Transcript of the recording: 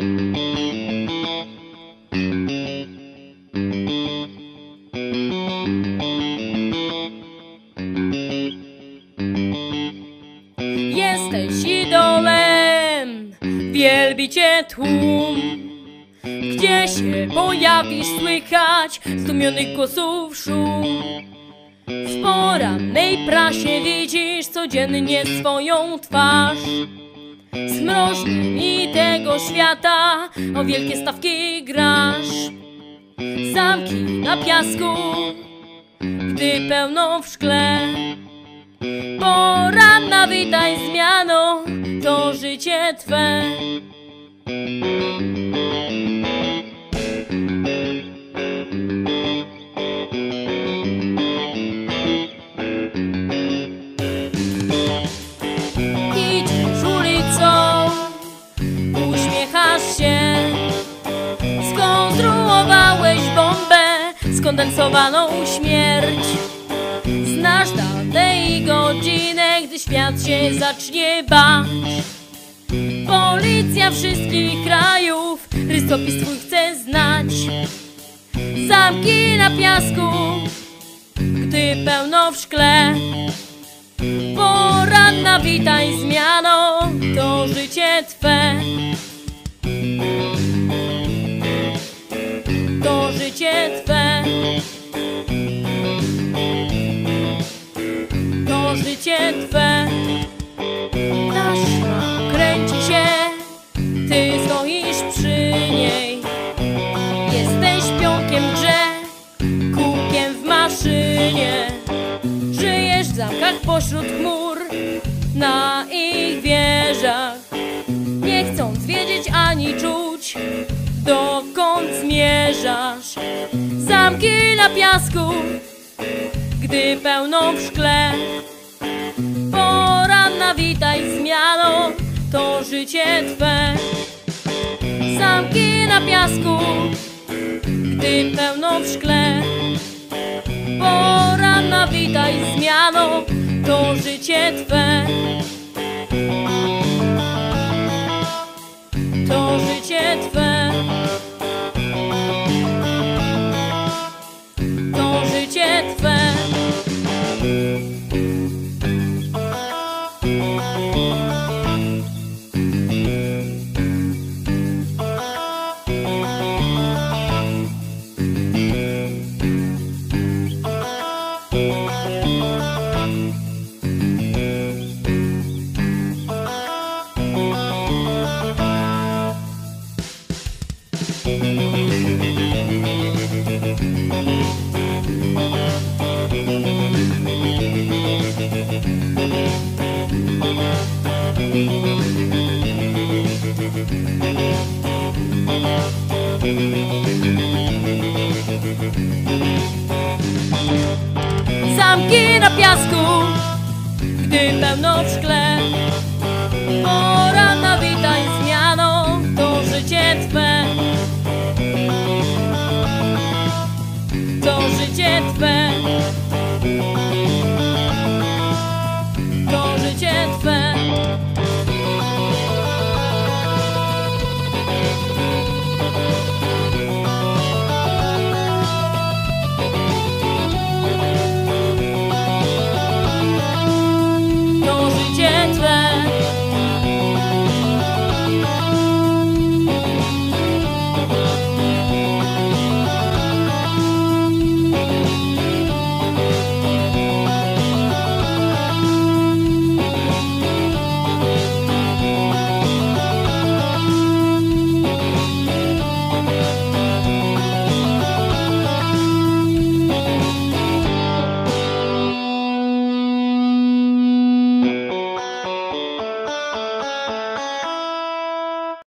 Jesteś idolem, wielbi cię tłum. Gdzie się pojawisz, słychać zdumionych głosów szum. W porannej prasie widzisz codziennie swoją twarz. Z mrożnymi tego świata o wielkie stawki grasz. Zamki na piasku, gdy pełno w szkle. Poranna, witaj zmiano, to życie twe. Idziesz ulicą, uśmiechasz się. Skonstruowałeś bombę, skondensowaną śmierć. Znasz datę i godzinę, gdy świat się zacznie bać. Policja wszystkich krajów rysopis twój chce znać. Zamki na piasku, gdy pełno w szkle. Poranna, witaj zmiano, to życie twe. To życie twe. To życie twe. Taśma kręci się, ty stoisz przy niej. Jesteś pionkiem w grze, kółkiem w maszynie. Żyjesz w zamkach pośród chmur, na ich wieżach. Nie chcąc wiedzieć ani czuć, dokąd zmierzasz. Zamki na piasku, gdy pełno w szkle. Poranna, witaj zmiano, to życie twe. Zamki na piasku, gdy pełno w szkle. Poranna, witaj zmiano, to życie twe. To życie twe. To życie twe. Zamki na piasku, gdy pełno w szkle. Poranna, witaj